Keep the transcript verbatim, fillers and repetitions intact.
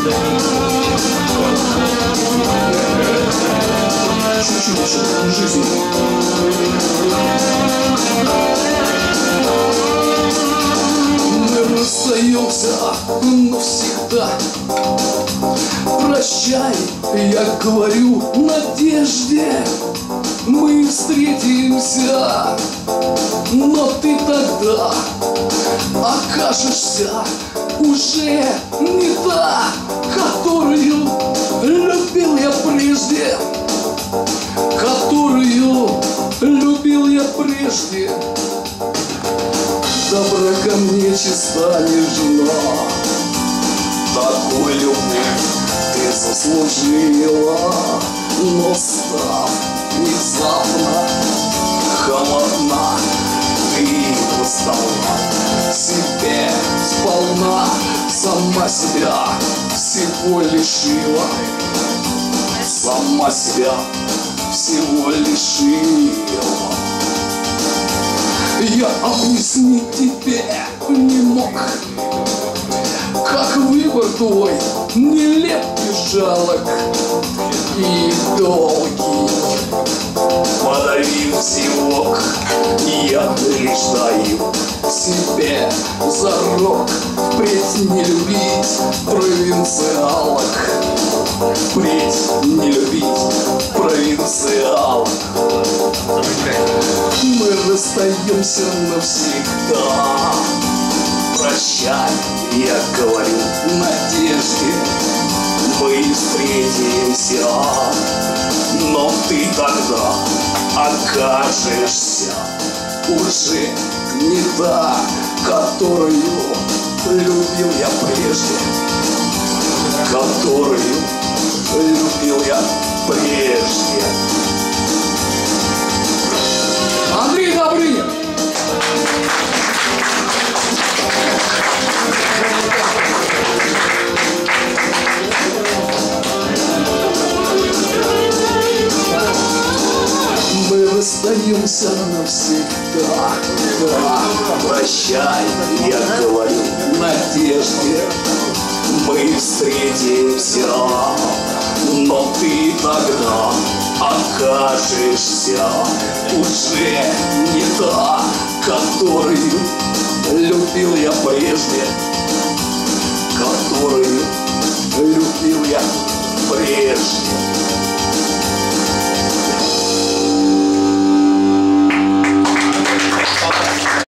Чуть-чуть еще жизни. Мы расстаемся навсегда. Прощай, я говорю, надежде. Мы встретимся, но ты тогда окажешься уже не та, которую любил я прежде, которую любил я прежде. Добра ко мне чиста нежна, такой любовь ты заслужила, но став внезапно холодна, ты восстала себе сполна, сама себя всего лишила, сама себя всего лишила. Я объяснить тебе не мог, как выбор твой нелеп и жалок и долгий. Подавив зевок, я лишь даю себе зарок впредь не любить провинциалок, впредь не любить провинциалок. Мы расстаемся навсегда. Прощай, я говорю, надежде. Мы встретимся, но ты тогда окажешься уже не та, которую любил я прежде, которую любил я прежде. Андрей Добрынин. Мы расстаемся навсегда. Да, прощай, я говорю, надежде. Мы встретимся, но ты тогда окажешься уже не та, которую любил я прежде, которую любил я прежде.